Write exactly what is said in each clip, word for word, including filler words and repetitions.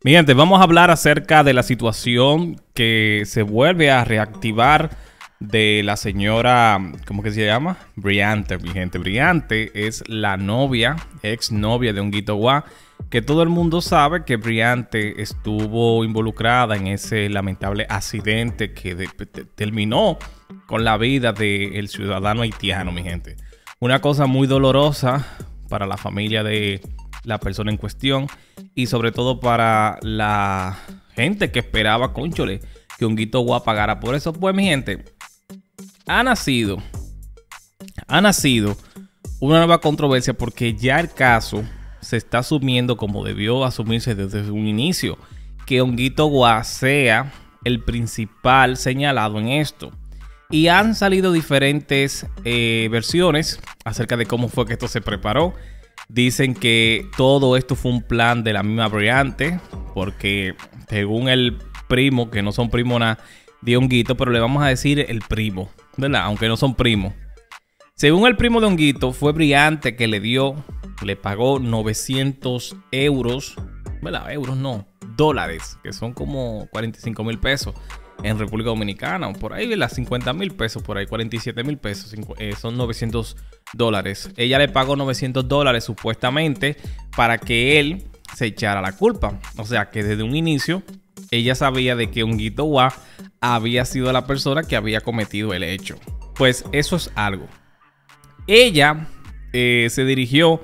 Mi gente, vamos a hablar acerca de la situación que se vuelve a reactivar de la señora, ¿cómo que se llama? Briante, mi gente. Briante es la novia, ex novia de Honguito Guá, que todo el mundo sabe que Briante estuvo involucrada en ese lamentable accidente que de, de, terminó con la vida del ciudadano haitiano, mi gente. Una cosa muy dolorosa para la familia de la persona en cuestión y sobre todo para la gente que esperaba, cónchole, que Honguito Guá pagara por eso. Pues mi gente, ha nacido ha nacido una nueva controversia porque ya el caso se está asumiendo como debió asumirse desde un inicio, que Honguito Guá sea el principal señalado en esto. Y han salido diferentes eh, versiones acerca de cómo fue que esto se preparó. Dicen que todo esto fue un plan de la misma Briante, porque según el primo, que no son primo nada de Honguito, pero le vamos a decir el primo, ¿verdad? Aunque no son primos. Según el primo de Honguito, fue Briante que le dio, le pagó novecientos euros, ¿verdad? Euros no, dólares, que son como cuarenta y cinco mil pesos en República Dominicana, por ahí las cincuenta mil pesos, por ahí cuarenta y siete mil pesos, eh, son novecientos dólares. Ella le pagó novecientos dólares supuestamente para que él se echara la culpa. O sea que desde un inicio ella sabía de que Honguito Guá había sido la persona que había cometido el hecho. Pues eso es algo. Ella eh, se dirigió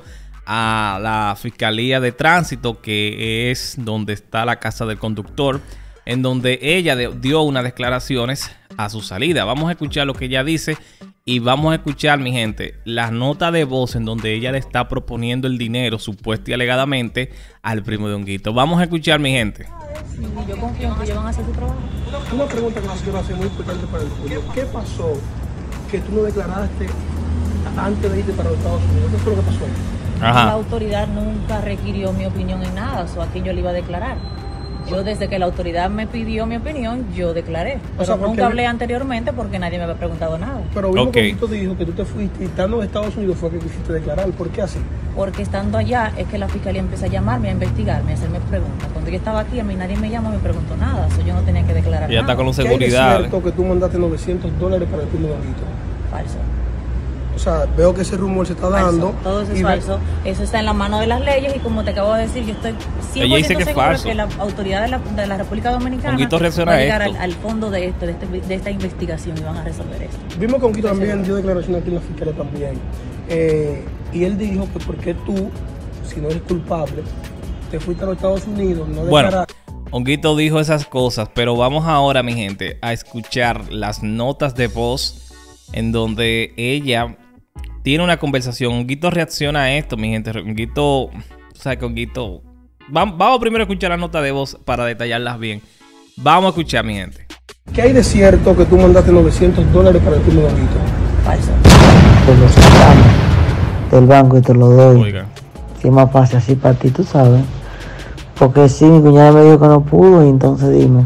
a la Fiscalía de Tránsito, que es donde está la casa del conductor, en donde ella dio unas declaraciones a su salida. Vamos a escuchar lo que ella dice y vamos a escuchar, mi gente, la nota de voz en donde ella le está proponiendo el dinero, supuesta y alegadamente, al primo de Honguito. Vamos a escuchar, mi gente. Sí, yo confío en que ellos van a hacer su trabajo. Una pregunta que la señora hace muy importante para el pueblo. ¿Qué pasó que tú no declaraste antes de irte para los Estados Unidos? ¿Qué fue lo que pasó? Ajá. La autoridad nunca requirió mi opinión en nada, o aquí yo le iba a declarar. Yo desde que la autoridad me pidió mi opinión, yo declaré. Pero o sea, nunca hablé anteriormente porque nadie me había preguntado nada. Pero vimos okay. que dijo que tú te fuiste y estando en Estados Unidos fue que quisiste declarar. ¿Por qué así? Porque estando allá es que la fiscalía empieza a llamarme, a investigarme, a hacerme preguntas. Cuando yo estaba aquí, a mí nadie me llama, me preguntó nada. Eso yo no tenía que declarar ya nada. está con la seguridad. ¿Es cierto que tú mandaste novecientos dólares para el primo de Honguito? Falso. O sea, veo que ese rumor se está dando. Falso. Todo eso es falso. Eso está en la mano de las leyes y como te acabo de decir, yo estoy cien por ciento segura que la autoridad de la, de la República Dominicana va a llegar al, al fondo de esto, de, este, de esta investigación y van a resolver esto. Vimos que Honguito también dio declaración aquí en la fiscalía también. Eh, y él dijo que porque tú, si no eres culpable, te fuiste a los Estados Unidos, no bueno, Honguito dijo esas cosas, pero vamos ahora, mi gente, a escuchar las notas de voz en donde ella tiene una conversación. Honguito reacciona a esto, mi gente. Honguito, o sea que Honguito... Vamos, vamos primero a escuchar la nota de voz para detallarlas bien. Vamos a escuchar, mi gente. ¿Qué hay de cierto que tú mandaste novecientos dólares para el primo de Honguito? Falso. Pues lo sacamos del banco y te lo doy. Oiga. Si es más fácil así para ti, tú sabes. Porque si mi cuñada me dijo que no pudo, y entonces dime,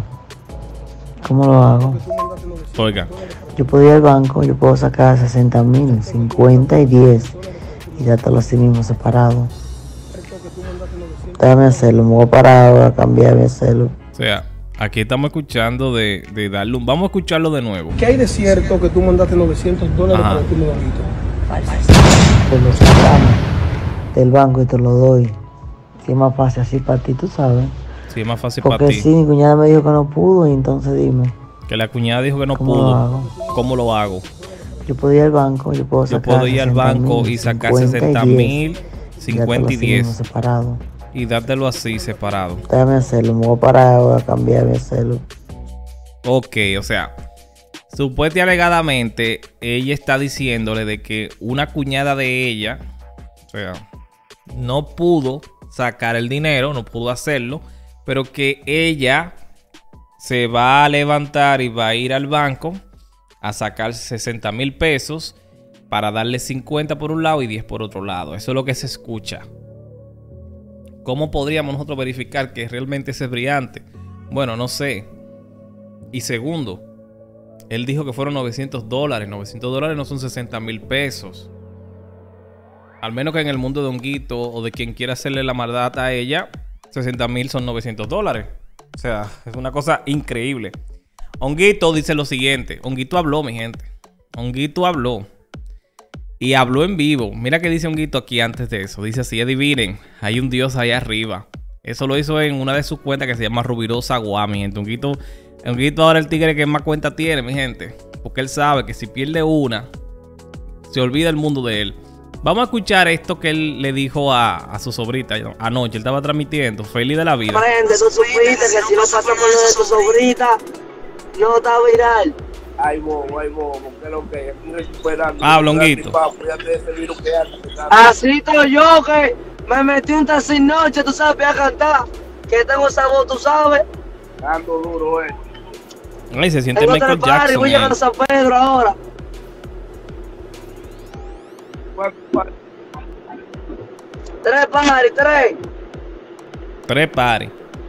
¿cómo lo hago? Oiga. Yo puedo ir al banco, yo puedo sacar sesenta mil, cincuenta y diez y dártelo así mismo separado. Déjame hacerlo, me voy a parar ahora, cambiarme, hacerlo. O sea, aquí estamos escuchando de, de darle un... Vamos a escucharlo de nuevo. ¿Qué hay de cierto que tú mandaste novecientos dólares para el primo de Honguito? Falso. Pues lo sacamos del banco y te lo doy. Si es más fácil así para ti, tú sabes. Sí, es más fácil Porque para ti. si mi cuñada me dijo que no pudo, y entonces dime. Que la cuñada dijo que no ¿Cómo pudo. lo hago? ¿Cómo lo hago? Yo puedo ir al banco, yo puedo Yo sacar puedo ir al banco y sacar sesenta mil, cincuenta y diez separado. y dártelo así separado. Déjame hacerlo, me voy a parar ahora, cambiarme, hacerlo. Ok, o sea, supuesta y alegadamente ella está diciéndole de que una cuñada de ella, o sea, no pudo sacar el dinero, no pudo hacerlo, pero que ella se va a levantar y va a ir al banco a sacar sesenta mil pesos para darle cincuenta por un lado y diez por otro lado. Eso es lo que se escucha. ¿Cómo podríamos nosotros verificar que realmente ese es Briante? Bueno, no sé. Y segundo, él dijo que fueron novecientos dólares. novecientos dólares no son sesenta mil pesos. Al menos que en el mundo de Honguito o de quien quiera hacerle la maldad a ella, sesenta mil son novecientos dólares. O sea, es una cosa increíble. Honguito dice lo siguiente. Honguito habló, mi gente. Honguito habló. Y habló en vivo. Mira que dice Honguito aquí antes de eso. Dice así, adivinen, hay un Dios allá arriba. Eso lo hizo en una de sus cuentas que se llama Rubirosa Guá, mi gente. Honguito, Honguito ahora el tigre que más cuenta tiene, mi gente. Porque él sabe que si pierde una, se olvida el mundo de él. Vamos a escuchar esto que él le dijo a, a su sobrita anoche. Él estaba transmitiendo, feliz de la vida. Prende, tú supiste que si no pasa por lo de tu sobrita, no está viral. Ay, bobo, ay, bobo, que lo que estoy recuperando. Ah, Honguito. Así estoy yo, que me metí un taxi noche, tú sabes, a cantar. Que tengo esa voz, tú sabes. Ando duro, eh. Ay, se siente tengo Michael Jackson. Voy a llegar a San Pedro ahora. Tres paris, tres. Tres paris.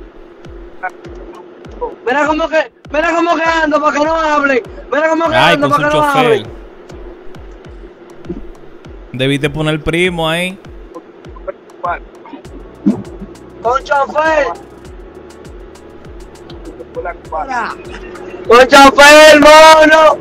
Mira cómo que, mira cómo que ando para que no hablen. Mira cómo que Ay, ando con para su que no chofer. hablen. Debiste poner el primo ahí. Con chofer. Con chofer, mono.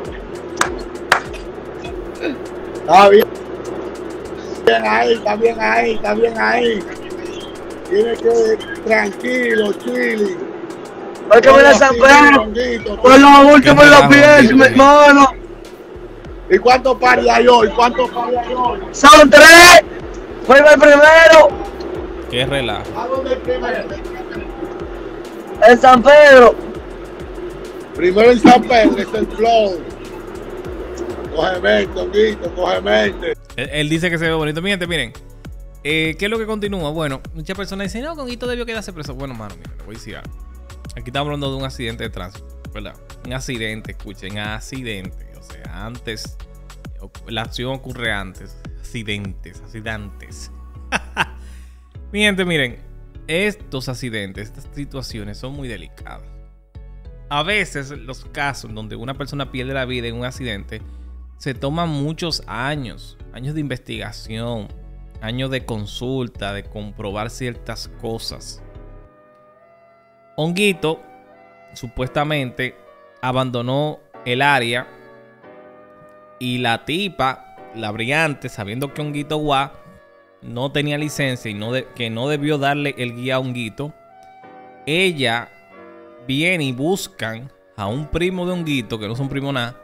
Está bien. Bien ahí, está bien ahí, está bien ahí. Tiene que tranquilo, chile. Hay que ver a San Pedro. Por los últimos los pies, mi hermano. ¿Y cuántos pares hay hoy? ¿Cuántos pares hay hoy? Son tres. Fue el primero. Qué relajo. ¿A dónde es el primero? En San Pedro. Primero en San Pedro, es el flow. Coge mente, Honguito, coge mente. Él, él dice que se ve bonito. Mi gente, miren. Eh, ¿Qué es lo que continúa? Bueno, muchas personas dicen, no, Honguito debió quedarse preso. Bueno, mano, mira, le voy a decir algo. Aquí estamos hablando de un accidente de tránsito, ¿verdad? Un accidente, escuchen, accidente. O sea, antes, la acción ocurre antes. Accidentes, accidentes. Mi gente, miren, estos accidentes, estas situaciones son muy delicadas. A veces, los casos en donde una persona pierde la vida en un accidente, se toman muchos años, años de investigación, años de consulta, de comprobar ciertas cosas. Honguito supuestamente abandonó el área y la tipa, la brillante, sabiendo que Honguito Guá no tenía licencia y no de, que no debió darle el guía a Honguito, ella viene y buscan a un primo de Honguito, que no es un primo nada,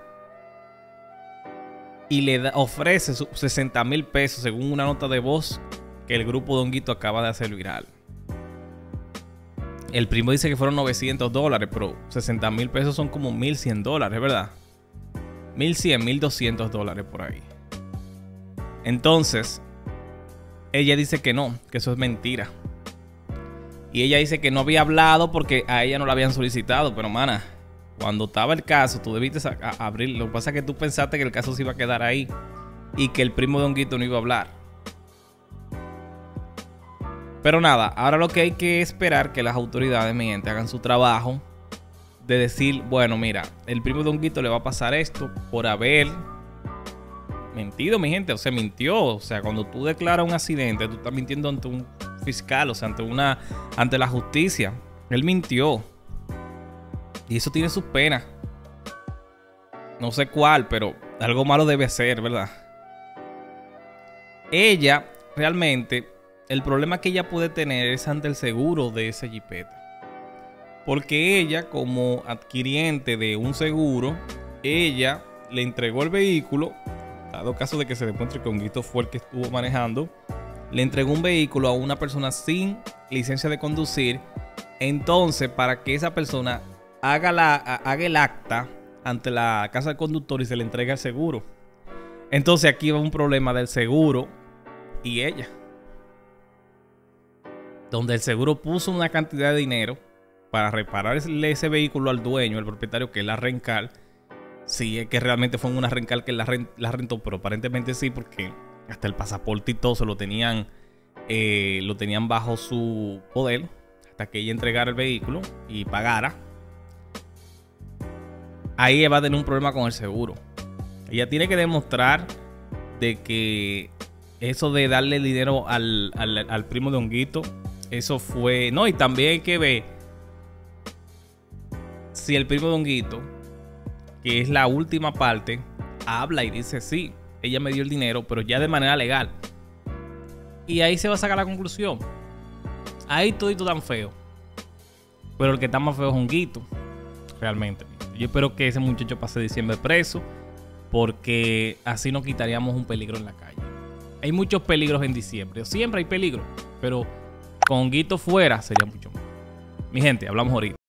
y le da, ofrece sesenta mil pesos según una nota de voz que el grupo de Honguito acaba de hacer viral. El primo dice que fueron novecientos dólares, pero sesenta mil pesos son como mil cien dólares, ¿verdad? mil cien, mil doscientos dólares por ahí. Entonces, ella dice que no, que eso es mentira. Y ella dice que no había hablado porque a ella no la habían solicitado. Pero, mana, cuando estaba el caso, tú debiste abrir. Lo que pasa es que tú pensaste que el caso se iba a quedar ahí y que el primo de Honguito no iba a hablar. Pero nada, ahora lo que hay que esperar que las autoridades, mi gente, hagan su trabajo de decir, bueno, mira, el primo de Honguito le va a pasar esto por haber mentido, mi gente. O sea, mintió. O sea, cuando tú declaras un accidente, tú estás mintiendo ante un fiscal, o sea, ante una, ante la justicia. Él mintió. Y eso tiene sus penas. No sé cuál, pero algo malo debe ser, ¿verdad? Ella, realmente, el problema que ella puede tener es ante el seguro de ese jipeta. Porque ella, como adquiriente de un seguro, ella le entregó el vehículo, dado caso de que se demuestre que Honguito fue el que estuvo manejando, le entregó un vehículo a una persona sin licencia de conducir. Entonces, para que esa persona haga, la, haga el acta ante la casa del conductor y se le entregue al seguro. Entonces, aquí va un problema del seguro y ella, donde el seguro puso una cantidad de dinero para repararle ese vehículo al dueño, el propietario, que es la Rencar. Sí, es que realmente fue una Rencar que la, rent, la rentó, pero aparentemente sí, porque hasta el pasaporte y todo se lo tenían, eh, lo tenían bajo su poder hasta que ella entregara el vehículo y pagara. Ahí va a tener un problema con el seguro. Ella tiene que demostrar de que eso de darle el dinero al, al, al primo de Honguito Eso fue... No, y también hay que ver si el primo de Honguito, que es la última parte, habla y dice, sí, ella me dio el dinero, pero ya de manera legal. Y ahí se va a sacar la conclusión. Ahí todito tan feo. Pero el que está más feo es Honguito. Realmente. Yo espero que ese muchacho pase diciembre preso, porque así nos quitaríamos un peligro en la calle. Hay muchos peligros en diciembre. Siempre hay peligro. Pero con Honguito fuera sería mucho más. Mi gente, hablamos ahorita.